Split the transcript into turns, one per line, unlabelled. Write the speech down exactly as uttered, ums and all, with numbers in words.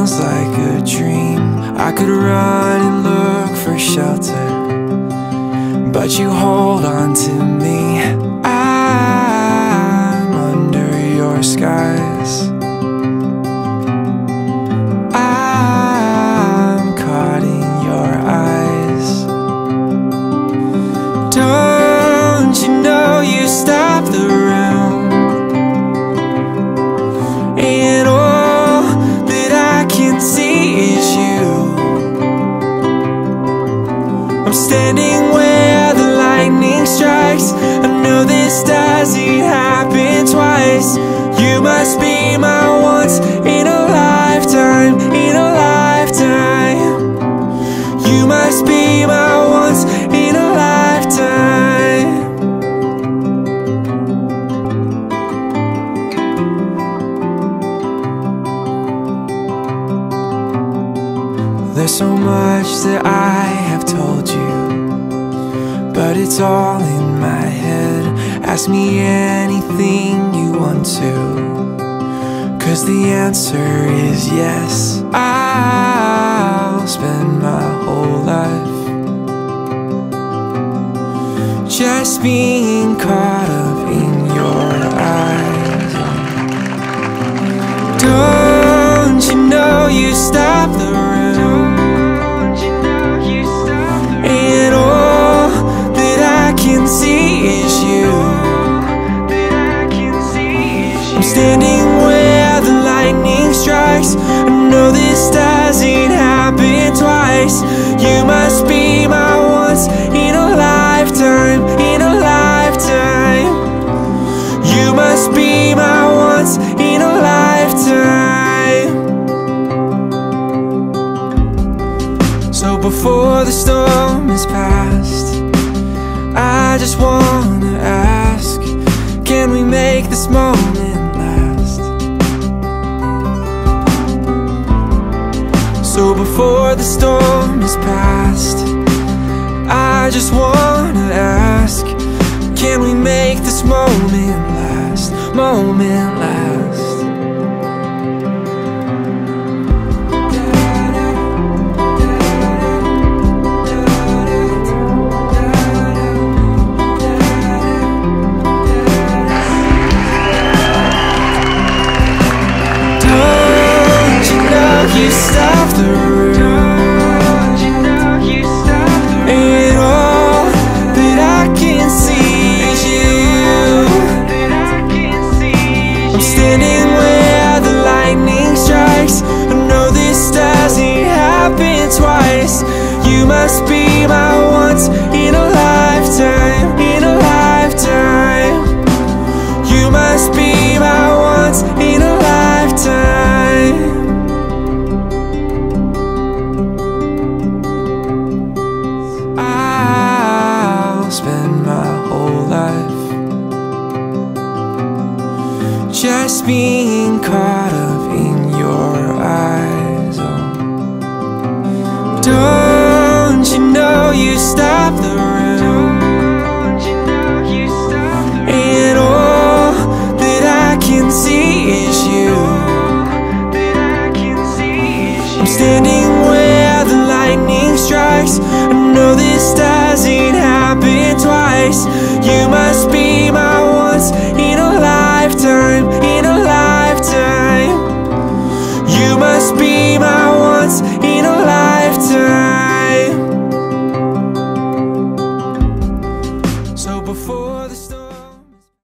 sounds like a dream. I could run and look for shelter, but you hold on to me. I'm under your skies. I'm caught in your eyes. Don't you know you stop the room, and all that I can see is you. I'm standing where the lightning strikes. I know this doesn't happen twice. You must be my once in a lifetime, in a lifetime. You must be my once in a lifetime. There's so much that I have told you, but it's all in my head. Ask me anything you want to, 'cause the answer is yes. I'll spend my whole life just being caught up in your eyes. Don't you know you stop the room, and all that I can see is you. I'm standing where the lightning strikes. I know this doesn't happen twice. You must be my once in a lifetime, in a lifetime. You must be my once in a lifetime. So before the storm is past, I just wanna ask, can we make this moment last? So before the storm is past, I just wanna ask, can we make this moment last, moment last? You stop the room, and all that I can see is you. I'm standing where the lightning strikes. I know this doesn't happen twice. You must be my once in a lifetime, in a lifetime. You must be my once in a lifetime. Spend my whole life just being caught up in your eyes. Oh, don't you know you stop the room, and all that I can see is you. I'm standing where the lightning strikes. I know this doesn't happen twice.